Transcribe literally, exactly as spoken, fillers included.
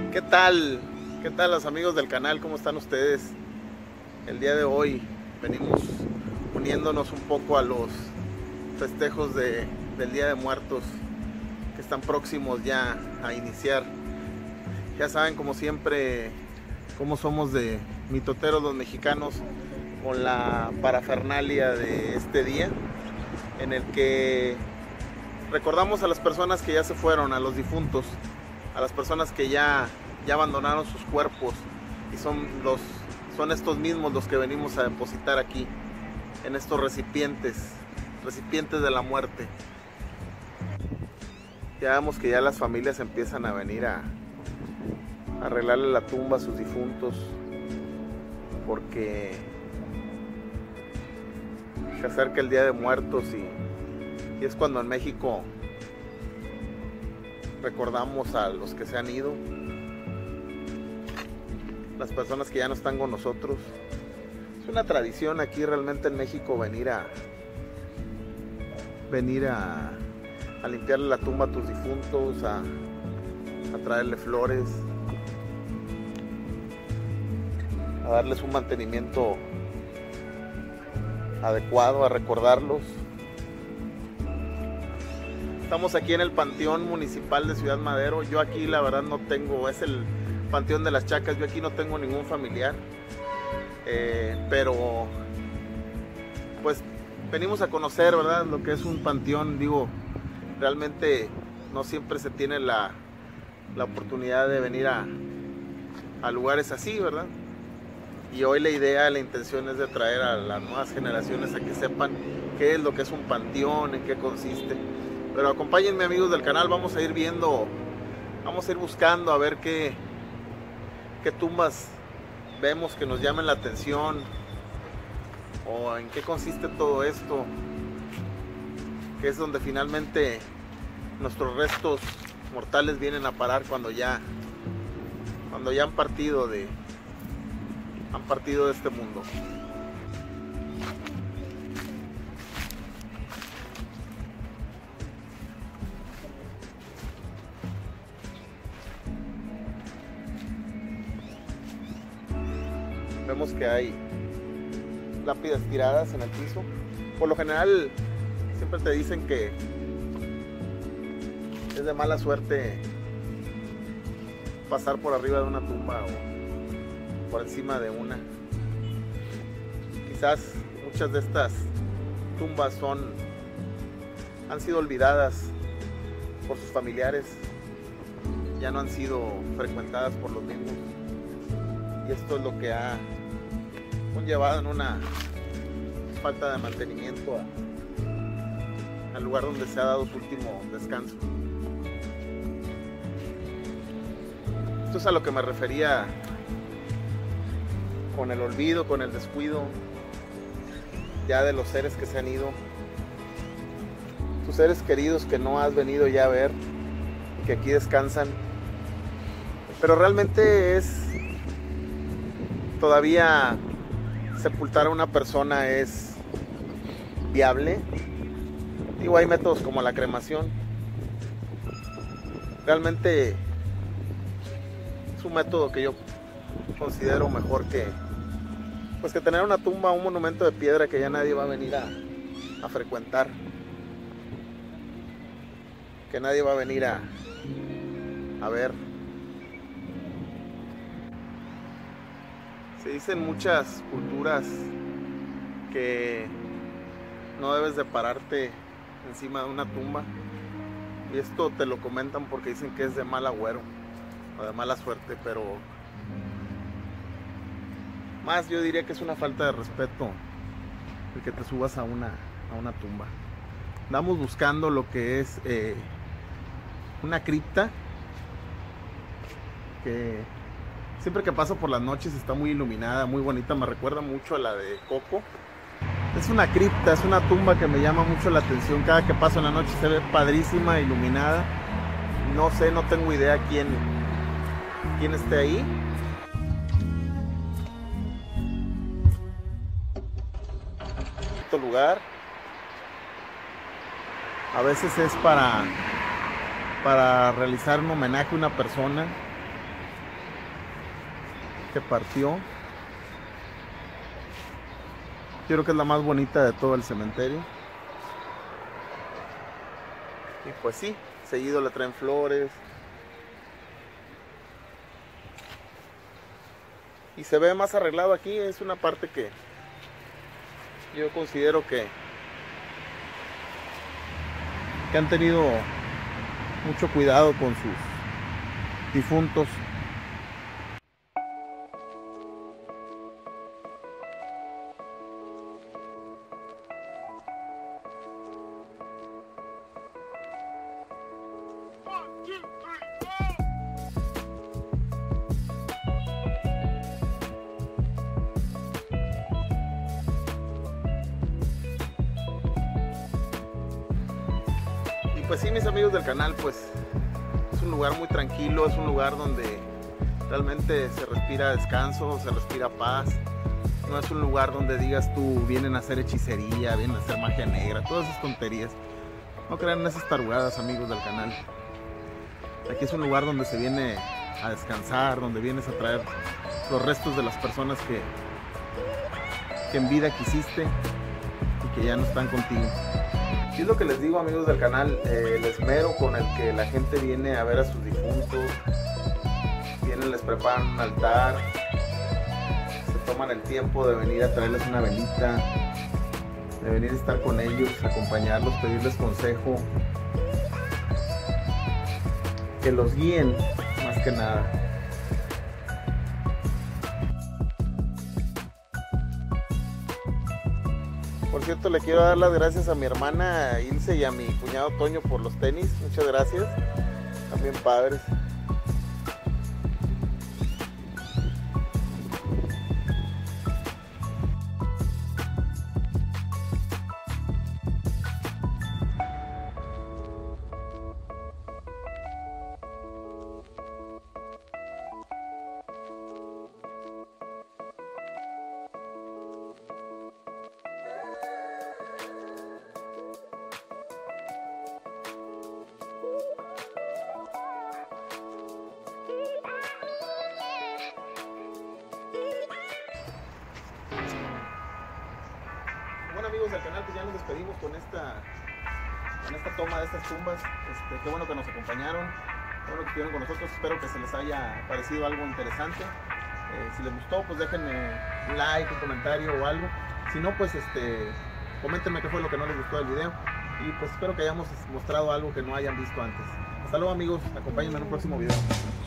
¿Qué tal? ¿Qué tal los amigos del canal? ¿Cómo están ustedes? El día de hoy venimos uniéndonos un poco a los festejos de, del Día de Muertos que están próximos ya a iniciar. Ya saben, como siempre, cómo somos de mitoteros los mexicanos con la parafernalia de este día, en el que recordamos a las personas que ya se fueron, a los difuntos, a las personas que ya, ya abandonaron sus cuerpos, y son, los, son estos mismos los que venimos a depositar aquí, en estos recipientes, recipientes de la muerte. Ya vemos que ya las familias empiezan a venir a, a arreglarle la tumba a sus difuntos, porque se acerca el Día de Muertos y, y es cuando en México recordamos a los que se han ido, las personas que ya no están con nosotros. Es una tradición aquí realmente en México venir a venir a, a limpiarle la tumba a tus difuntos, a, a traerle flores, a darles un mantenimiento adecuado, a recordarlos. Estamos aquí en el Panteón Municipal de Ciudad Madero. Yo aquí la verdad no tengo, es el Panteón de las Chacas, yo aquí no tengo ningún familiar, eh, pero pues venimos a conocer, ¿verdad?, lo que es un panteón. Digo, realmente no siempre se tiene la, la oportunidad de venir a, a lugares así, ¿verdad? Y hoy la idea, la intención es de traer a las nuevas generaciones a que sepan qué es lo que es un panteón, en qué consiste. Pero acompáñenme, amigos del canal, vamos a ir viendo, vamos a ir buscando a ver qué, qué tumbas vemos que nos llamen la atención, o en qué consiste todo esto, que es donde finalmente nuestros restos mortales vienen a parar cuando ya, cuando ya han partido de, han partido de este mundo. Vemos que hay lápidas tiradas en el piso. Por lo general siempre te dicen que es de mala suerte pasar por arriba de una tumba o por encima de una. Quizás muchas de estas tumbas son, han sido olvidadas por sus familiares, ya no han sido frecuentadas por los mismos, y esto es lo que ha conllevado en una falta de mantenimiento a, al lugar donde se ha dado su último descanso. Esto es a lo que me refería con el olvido, con el descuido ya de los seres que se han ido, tus seres queridos que no has venido ya a ver y que aquí descansan. Pero realmente es todavía sepultar a una persona es viable. Digo, hay métodos como la cremación. Realmente es un método que yo considero mejor que pues que tener una tumba, un monumento de piedra que ya nadie va a venir a, a frecuentar, que nadie va a venir a, a ver. Se dicen muchas culturas que no debes de pararte encima de una tumba, y esto te lo comentan porque dicen que es de mal agüero o de mala suerte, pero más yo diría que es una falta de respeto el que te subas a una, a una tumba. Andamos buscando lo que es eh, una cripta que siempre que paso por las noches está muy iluminada, muy bonita, me recuerda mucho a la de Coco. Es una cripta, es una tumba que me llama mucho la atención. Cada que paso en la noche se ve padrísima, iluminada. No sé, no tengo idea quién, quién esté ahí. Este lugar a veces es para, para realizar un homenaje a una persona. que partió. Yo creo que es la más bonita de todo el cementerio. Y pues sí, seguido le traen flores. Y se ve más arreglado aquí. Es una parte que yo considero que, que han tenido mucho cuidado con sus difuntos. Pues sí, mis amigos del canal, pues es un lugar muy tranquilo, es un lugar donde realmente se respira descanso, se respira paz. No es un lugar donde digas tú, vienen a hacer hechicería, vienen a hacer magia negra, todas esas tonterías. No crean en esas tarugadas, amigos del canal. Aquí es un lugar donde se viene a descansar, donde vienes a traer los restos de las personas que, que en vida quisiste y que ya no están contigo. Y es lo que les digo, amigos del canal, eh, el esmero con el que la gente viene a ver a sus difuntos, vienen, les preparan un altar, se toman el tiempo de venir a traerles una velita, de venir a estar con ellos, acompañarlos, pedirles consejo, que los guíen más que nada. Por cierto, le quiero dar las gracias a mi hermana Ilse y a mi cuñado Toño por los tenis. Muchas gracias. También padres. Bueno, amigos del canal, pues ya nos despedimos con esta, con esta toma de estas tumbas. Este, qué bueno que nos acompañaron, qué bueno que estuvieron con nosotros. Espero que se les haya parecido algo interesante. Eh, si les gustó, pues déjenme un like, un comentario o algo. Si no, pues este, coméntenme qué fue lo que no les gustó del video. Y pues espero que hayamos mostrado algo que no hayan visto antes. Hasta luego, amigos, acompáñenme en un próximo video.